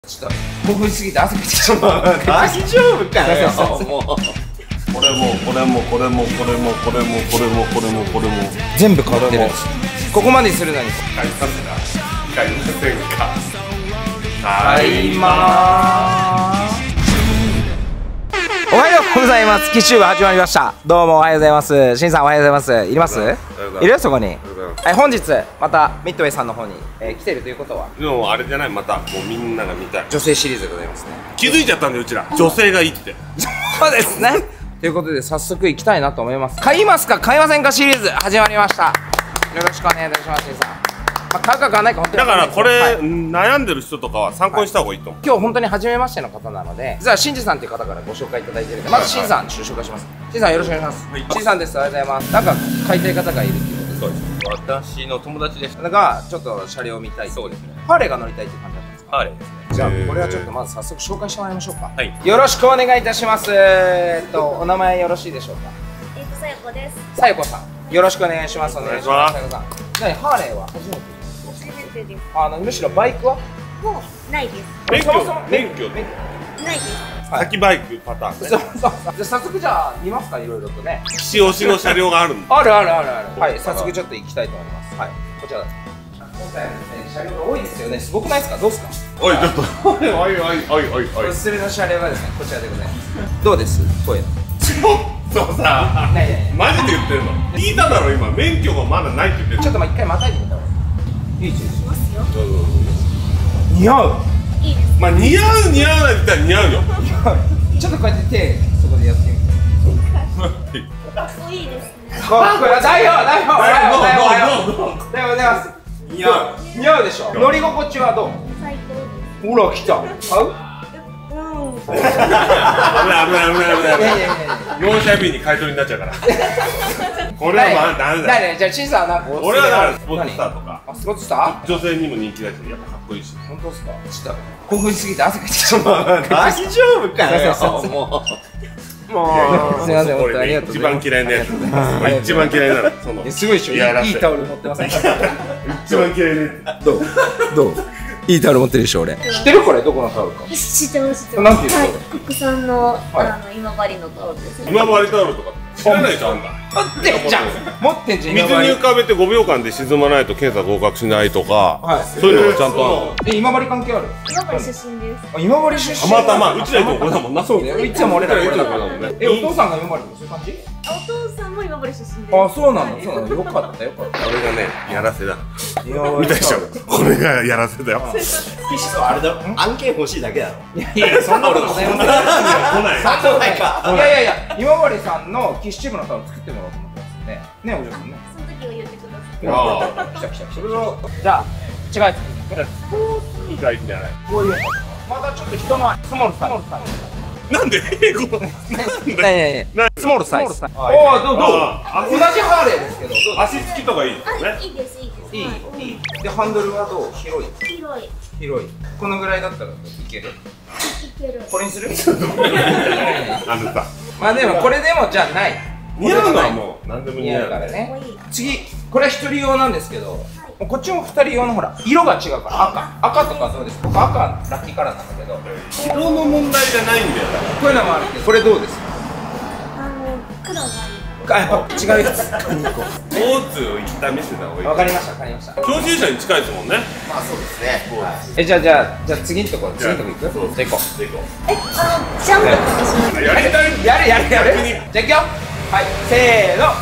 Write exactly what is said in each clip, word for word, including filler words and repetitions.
ちょっと興奮しすぎて汗かいてきちゃった。 大丈夫かよ。もうこれもこれもこれもこれもこれもこれもこれもこれも全部変わってるんです。ここまでするのに買いますか買いませんか。 買いまーす。おはようございます。キッシューが始まりました。どうもおはようございます。しんさんおはようございます。いります？いるよそこに。はい、本日またミッドウェイさんの方に、えー、来てるということはでもあれじゃない、またもうみんなが見たい女性シリーズでございますね。 気づいちゃったんでうちら女性がいいってそうですね。ということで早速行きたいなと思います。買いますか買いませんかシリーズ始まりました。よろしくお願いいたします。しんさん、まあ、買うか買わないか本当にだからこれ、はい、悩んでる人とかは参考にした方がいいと思う、はい、 今日本当に初めましての方なので、実はしんじさんという方からご紹介いただいているので、まずしんさんちょっと紹介します。しんさんよろしくお願いします。はい、しんさんです。ありがとうございます。なんか買いたい方がいるっていうことです。 そうです。私の友達です。 だからちょっと車両を見たい。そうですね。ハーレーが乗りたいっていう感じだったんですか。 ハーレーですね。 じゃあこれはちょっとまず早速紹介してもらいましょうか。 はい。 よろしくお願いいたします。えっとお名前よろしいでしょうか。 えっとさよこです。 さよこさんよろしくお願いします。お願いします。さよこさん。何ハーレーは初めて。 初めてです。 あのむしろバイクはもうないです。 免許免許ないです。 先バイクパターンね。 そうそうそう。じゃあ早速じゃあ見ますか、いろいろとね。 岸推しの車両があるんだ。 あるあるあるある。はい、早速ちょっと行きたいと思います。はい、こちら。今回はですね、車両が多いですよね。すごくないですか。どうですか。 おいちょっと。おいおいおいおいおいおい。 おすすめの車両がですね、こちらでございます。どうです。トヨタ。 ちょっとさ、マジで言ってるの。聞いただろ今、免許がまだないって言ってる。 ちょっとまあ一回またいでみた方がいい。いいですよ。 しますよ。 似合う。 いいです。 まあ似合う似合わないって言ったら似合うよ。 ちょっとこうやって手そこでやってみて。 かっこいいですね。 かっこいい。代表代表代表代表どうどうどうでございます。似合う似合うでしょ。乗り心地はどう。 最高です。 ほら来た。買う。 うん。 危ない危ない危ない危ない危いやいやいやいや。 納車日に買い取りになっちゃうから。これはまあダメだ。 誰じゃあシンさんなんか俺はだからスポーツスターとか。 あ、スポーツスター。 女性にも人気だし、やっぱかっこいいし。 本当ですか。ちょっと興奮しすぎて汗かいてきちゃった。 大丈夫かよ。もう。もう。すみません、本当にありがとうございます。 一番嫌いなやつ。一番嫌いなの。その。 すごいでしょ。いいタオル持ってません。 一番嫌いなやつ。 どう。どう。いいタオル持ってるでしょ俺。知ってるこれどこのタオルか。 知ってます。知ってます。なんていうの。 はい、国産のあの今治のタオルです。 今治タオルとか知らないじゃん。 持ってんじゃん。持ってんじゃん。 水に浮かべてごびょうかんで沈まないと検査合格しないとか、そういうのがちゃんとある。 え、今治関係ある。 今治出身です。 あ、今治出身。 たまたまうちらいつもこれだもんな。 そうね。いつも俺らこれだもんね。え、お父さんが今治そういう感じ。 お父さんも今治出身です。 あ、そうなの。そうなの。よかったよかった。 これがね、やらせだ。見たでしょ。これがやらせだよ。 あれだろ。案件欲しいだけだろ。 いやいや、そんなことございません。来ない。 そんなないか。いやいやいや、今治さんのキッシュ部のタオル作ってもらおうと思ってますね。ね、お嬢さんね。 その時は言ってください。 ああ、来た来た来た。じゃあ、違うやつ。 こういいかいいんじゃない。 こういう。まだちょっと人のスモールサイズ。 なんで英語。 いやいやいや。スモールサイズ。おお、どうどう。同じハーレーですけど。 足つきとかいいですね。 いいですいいです。 いいいい。でハンドルはどう。広い。 広い。 広い。このぐらいだったらいける。 いける。 これにする。 あのさ。 まあでもこれでもじゃない。 似合うのはもう何でも似合うからね。次これは一人用なんですけど、こっちも二人用のほら色が違うから赤赤とかそうです。僕赤ラッキーカラーなんだけど。 色の問題じゃないんだよ。 こういうのもあるけど、これどうですか。 あの黒がいい。 あ、やっぱ違うやつ。 スポーツを一旦見せた方がいい。 わかりましたわかりました。 教習車に近いですもんね。 まあそうですね。 え、じゃあじゃあじゃあ次のところ次のとこ行く。じゃあ行こう。 で行こえ、あのジャンプとかします。 う。やりたい。 やるやるやる。じゃあ行くよ。はい、せーの。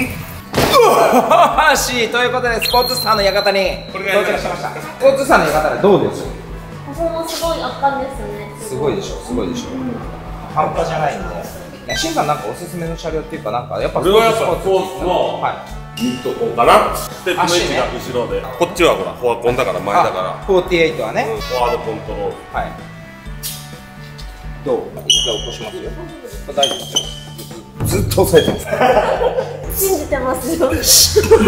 よし、ということでスポーツスターの館に到着しました。スポーツスターの館でどうです。 ここもすごい圧巻ですね。 すごいでしょすごいでしょ。半端じゃないんで。しんさんなんかおすすめの車両っていうかなんかやっぱこれはやっぱスポーツのミッドコンかな。ステップの位置が後ろで、こっちはほらフォアコンだから前だから。 フォーティエイトはね。 フォワードコントロール。 はい。どう？一回起こしますよ。大丈夫ですよ。ずっと押さえてます。 信じてますよ。あ、ちょっ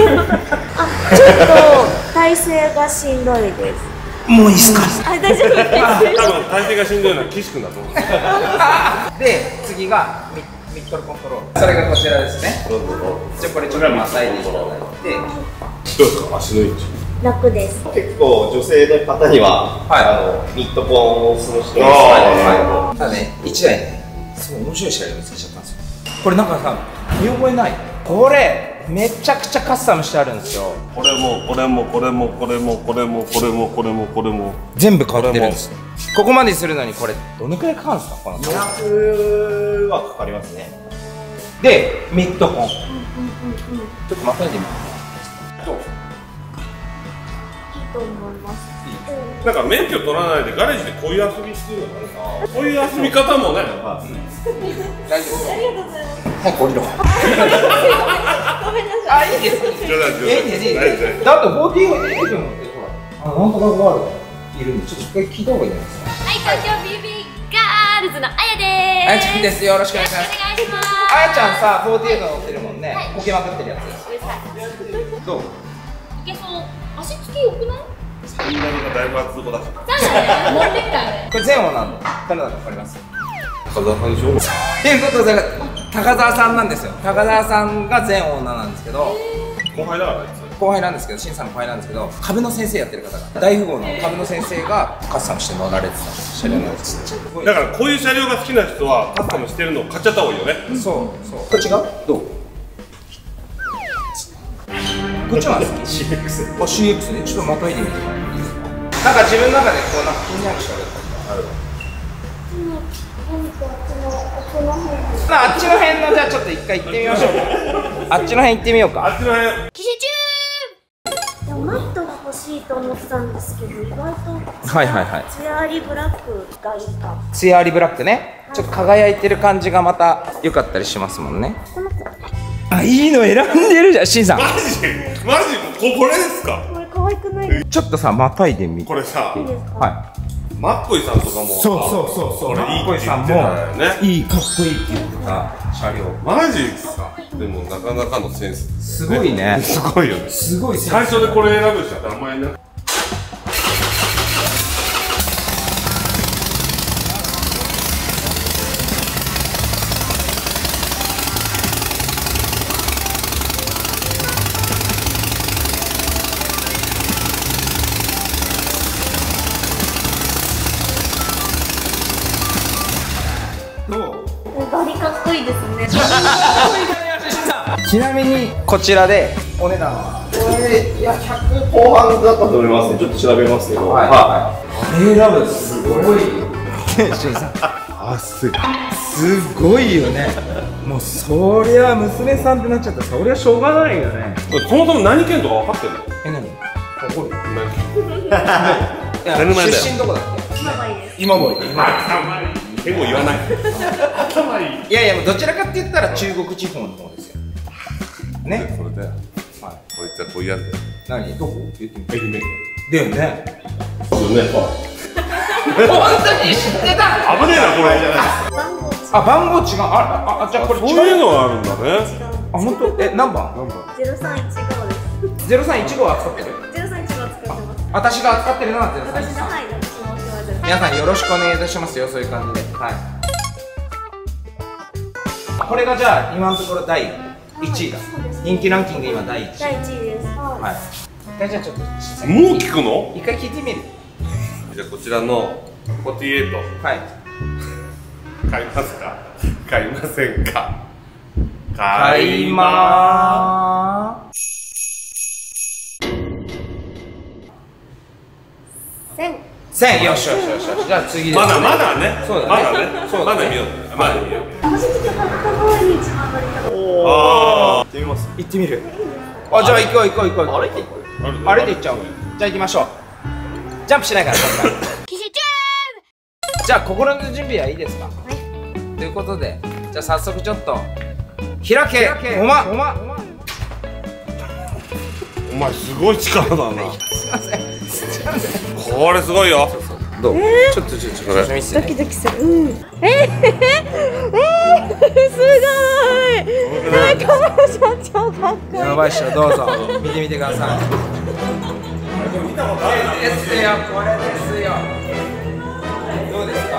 と体勢がしんどいです。 もういいっすか。 あ、大丈夫です。 多分体勢がしんどいのは岸君だと思う。 で、次がミミッドルコントロール。それがこちらですね。 どうぞどうぞ。 じゃあこれちょっとまたいでいただいて。 どうですか足の位置。 楽です。 結構女性の方には、はい、あのミッドポンをおすすめしてます。 はい。ただね、一台ね、すごい面白い車両見つけちゃったんですよ。これなんかさ、見覚えない？これめちゃくちゃカスタムしてあるんですよ。 これもこれもこれもこれもこれもこれもこれもこれも全部変わってるんです。ここまでするのにこれどのくらいかかるんですか？このにひゃくはかかりますね。 で、ミッドポン。ちょっとまたいでみて。どう？ いいと思います。 なんか免許取らないでガレージでこういう遊びしてるのかな。こういう遊び方もね。 大丈夫。早く降りろ。 ごめんなさい。 あ、いいです。いいです。いいです。だってフォーティーエイトのってほら、あ、なんとかガールいるんで、ちょっと一回聞いた方がいいんじゃないですか。 はい、東京ビービーガールズのあやでーす。あやちゃんです。よろしくお願いします。 お願いします。 あやちゃんさ、フォーティーエイト乗ってるもんね。こけまくってるやつ。どう？ いけそう。足つき良くない？ サンダルがだいぶ厚底だし。 そうだね。持ってきたね。 これ全王なんだ。誰だかわかります？ 高澤さんでしょ。 ということで高澤さんなんですよ。高澤さんが前オーナーなんですけど、 後輩だからあいつ。 後輩なんですけど、審査の後輩なんですけど、株の先生やってる方が大富豪の株の先生がカスタムして乗られてた車両なんです。 だからこういう車両が好きな人はカスタムしてるのを買っちゃった方がいいよね。 そうそう。これ違う？どう？こっちは好き？ シーエックス。あ、シーエックス ね。ちょっとまたいでみてもらっていいですか？なんか自分の中でこうなんか気になる車両とかある？あっちの辺のじゃあちょっと一回行ってみましょう。あっちの辺行ってみようか。 あっちの辺。 騎士中。でもマットが欲しいと思ってたんですけど、意外とはいはいはい。 ツヤありブラックがいいか。 ツヤありブラックね。ちょっと輝いてる感じがまた良かったりしますもんね。 この子。 あ、いいの選んでるじゃん、しんさん。 マジマジここれですか？ これ可愛くない？ ちょっとさ、またいでみて。 これさ、 いいですか？ はい。 マッコイさんとかも。 そうそうそうそう。 これいいって言ってたよね。 いい、かっこいいって言ってた車両。 マジですか？でもなかなかのセンス。 すごいね。 すごいよね。 すごいセンス。 最初でこれ選ぶ人は名前ね。 バリかっこいいですね。 ちなみにこちらでお値段はこれいやひゃくこう半だったと思いますね。ちょっと調べますけど。 はいはい。Aラブすごい。しんさん。あ、すすごいよね。もうそりゃ娘さんってなっちゃったらそりゃしょうがないよね。 そもそも何県とか分かってるの？ え、何？怒る？ 何？出身どこだっけ？ 今治です。 今治。 結構言わない。頭いい。 いやいや、もうどちらかって言ったら中国地方の方ですよ。ね。 それで、はい。こいつはこういうやつだよ。 何？どこ？言ってみて。 愛媛県。 だよね。 そうね。 本当に知ってた。 危ねえなこれ。 あ、番号違う。あ、あ、じゃあこれ違う。 そういうのがあるんだね。 あ、本当？え、何番？何番？ ゼロさんいちごです。 ゼロさんいちご扱ってる。 ゼロさんいちご使ってます。 私が扱ってるのはゼロさんいちご。 私のはい、私のお世話です。 皆さんよろしくお願いいたしますよ、そういう感じで。はい。これがじゃあ今のところだいいちいだ。人気ランキング今だいいちい。 だいいちいです。 はい。一回じゃあちょっともう聞くの？ 一回聞いてみる。 じゃあこちらのフォーティーエイト。 はい。 買いますか？買いませんか？ 買いまーせん。 せん。よしよしよしよし。じゃあ次です。 まだまだね。 そうだね。 まだね。 そうだね。 まだ見よう。まだ見よう。 個人的に買った場合に一番乗りたかった。 ああ。行ってみます。 行ってみる。あ、じゃあ行こう行こう行こう。歩いて行こう。歩いて行っちゃおう。じゃあ行きましょう。ジャンプしないから。じゃあ心の準備はいいですか？はい。ということで、じゃあ早速ちょっと開けおまおまお前すごい力だな。 すいません。すいません。 これすごいよ。 どう？ えー、 ちょっとちょっとちょっと見せて。 ドキドキする。うん。えー、えー、すごい。なんか社長かっこいい。 やばいっしょ、どうぞ見てみてください。見たことあるですよ、これですよ。どうですか？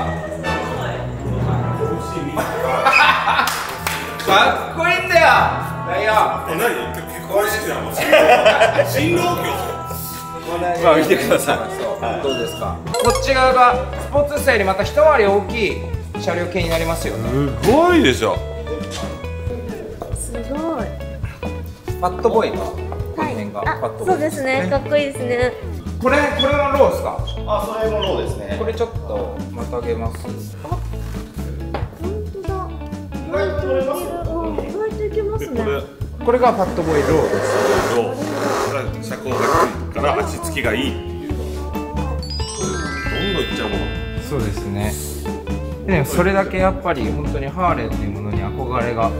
かっこいいんだよ。だよ。 何？結婚式だもん。新郎業。 まあ見てください。どうですか。こっち側がスポーツスターよりまた一回り大きい車両系になりますよね。 すごいでしょ。 すごい。 ファットボーイが。 はい。あ、そうですね。かっこいいですね。 これこれはローですか。 あ、それもローですね。 これちょっとまたげます。 あ、本当だ。意外と取れます。意外といけますね。 これがファットボーイローです。 ロー。車高が低いから足つきがいいっていう。どんどんいっちゃうもの。 そうですね。でもそれだけやっぱり本当にハーレーっていうものに憧れが。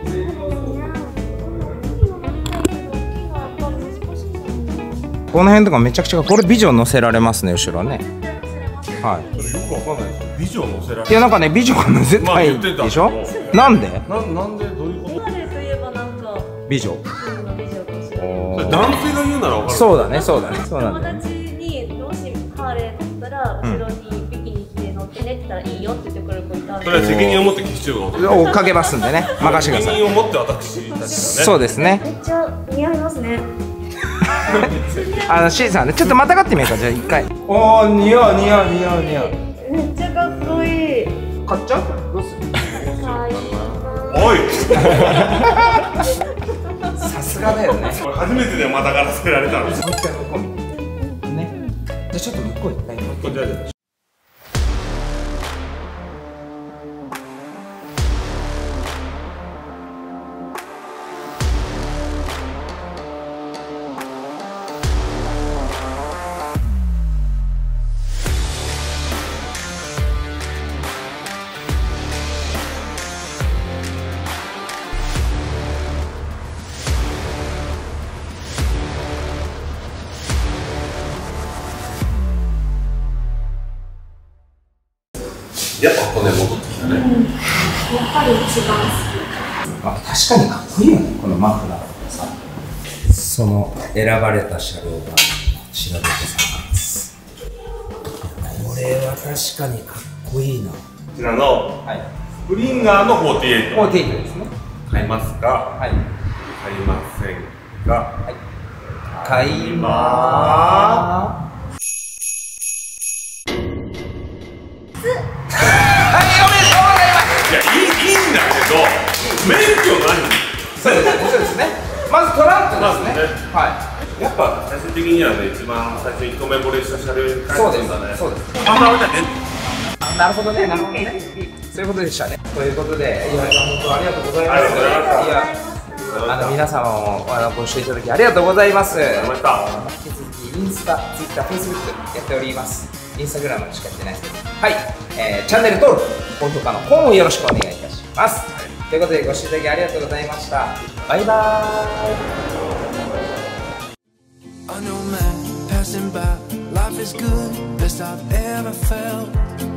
この辺とかめちゃくちゃこれビジョン乗せられますね、後ろね。はい。 よくわかんないですよ。ビジョン乗せられる。 いやなんかねビジョン乗せたいでしょ。なんで？ ななんでどういうこと？ ハーレーといえばなんか美女。 男性が言うならわかる。 そうだねそうだねそうなん友だね。 達にもしハーレー乗ったら後ろにビキニ着て乗ってねって言ったらいいよって言ってくれる子いたんで。 それは責任を持って機種が追っかけますんでね、任してください。 責任を持って私たちがね。 そうですね。 めっちゃ似合いますね。 あの C さんね、ちょっとまたがってみようか、じゃあ一回。おお、似合う似合う似合う似合う。 めっちゃかっこいい。 買っちゃう？どうする？ おい。 さすがだよね。 これ初めてでまたがらせられたんです。 もう一回向こう見て。ね。じゃあちょっと向こう行った今。 これじゃあじゃあ。やっぱ骨戻ってきたね。うん、やっぱり一番好き。あ、確かにかっこいいよね、このマフラーさ。その選ばれた車両がこちらでございます。これは確かにかっこいいな。こちらの、はい、スプリンガーのフォーティエイト。 フォーティエイトですね。 買いますか？はい。買いませんか？はい。 買いまー。 いや、いい、いいんだけど、免許何？ そうですね。まずトランクですね。はい。 やっぱ最終的にはね、一番最初に一目惚れした車両に変えたんだね。 そうです。 あんまじゃね。 なるほどね、なるほどね。そういうことでしたね。ということで、岩井さん本当ありがとうございます。いや、あの皆様もあのご視聴いただきありがとうございます。引き続きインスタ、ツイッター、フェイスブックやっております。インスタグラムしかやってないですけど、はい、えー、チャンネル登録、高評価の方もよろしくお願いいたします。はい、ということでご視聴いただきありがとうございました。バイバーイ。